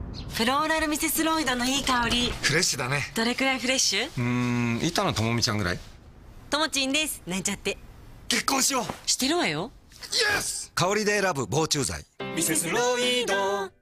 フローラルミセスロイドのいい香り。 フレッシュだね。 どれくらいフレッシュ？ 板野友美ちゃんぐらい。 ともちんです。なんちゃって。 結婚しよう。 してるわよ。 イエス。香りで選ぶ防虫剤。 ミセスロイド。